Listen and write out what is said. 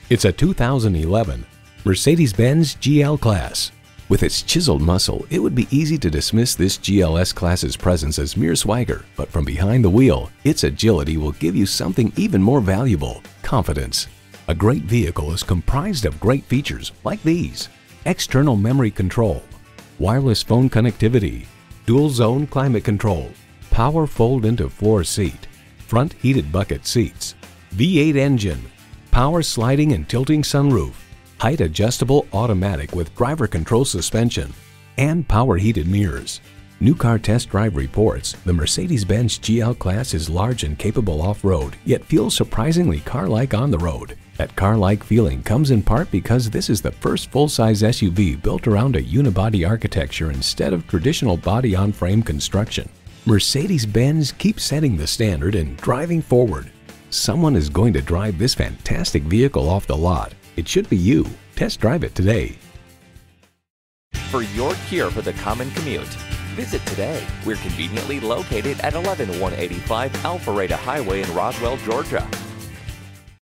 It's a 2011 Mercedes-Benz GL-Class. With its chiseled muscle, it would be easy to dismiss this GLS class's presence as mere swagger, but from behind the wheel, its agility will give you something even more valuable: confidence. A great vehicle is comprised of great features like these: external memory control, wireless phone connectivity, dual zone climate control, power fold into floor seat, front heated bucket seats, V8 engine, power sliding and tilting sunroof, height adjustable automatic with driver control suspension, and power heated mirrors. New Car Test Drive reports the Mercedes-Benz GL Class is large and capable off-road, yet feels surprisingly car-like on the road. That car-like feeling comes in part because this is the first full-size SUV built around a unibody architecture instead of traditional body-on-frame construction. Mercedes-Benz keeps setting the standard and driving forward. Someone is going to drive this fantastic vehicle off the lot. It should be you. Test drive it today. For your cure for the common commute, visit today. We're conveniently located at 11185 Alpharetta Highway in Roswell, Georgia.